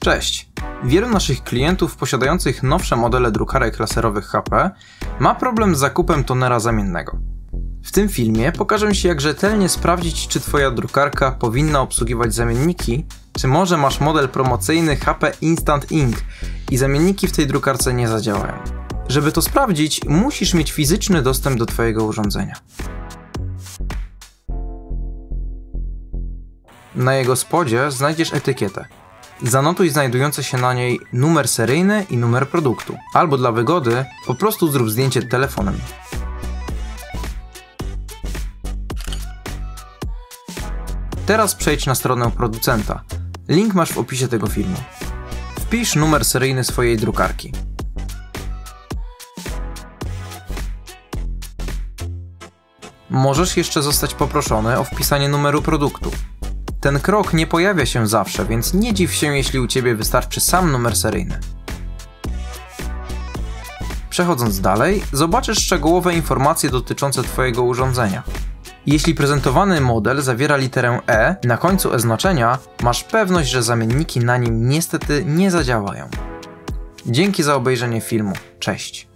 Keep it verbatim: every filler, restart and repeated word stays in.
Cześć! Wielu naszych klientów posiadających nowsze modele drukarek laserowych H P ma problem z zakupem tonera zamiennego. W tym filmie pokażę Ci, jak rzetelnie sprawdzić, czy Twoja drukarka powinna obsługiwać zamienniki, czy może masz model promocyjny H P Instant Ink i zamienniki w tej drukarce nie zadziałają. Żeby to sprawdzić, musisz mieć fizyczny dostęp do Twojego urządzenia. Na jego spodzie znajdziesz etykietę. Zanotuj znajdujący się na niej numer seryjny i numer produktu, albo dla wygody po prostu zrób zdjęcie telefonem. Teraz przejdź na stronę producenta. Link masz w opisie tego filmu. Wpisz numer seryjny swojej drukarki. Możesz jeszcze zostać poproszony o wpisanie numeru produktu. Ten krok nie pojawia się zawsze, więc nie dziw się, jeśli u Ciebie wystarczy sam numer seryjny. Przechodząc dalej, zobaczysz szczegółowe informacje dotyczące Twojego urządzenia. Jeśli prezentowany model zawiera literę E na końcu oznaczenia, masz pewność, że zamienniki na nim niestety nie zadziałają. Dzięki za obejrzenie filmu. Cześć!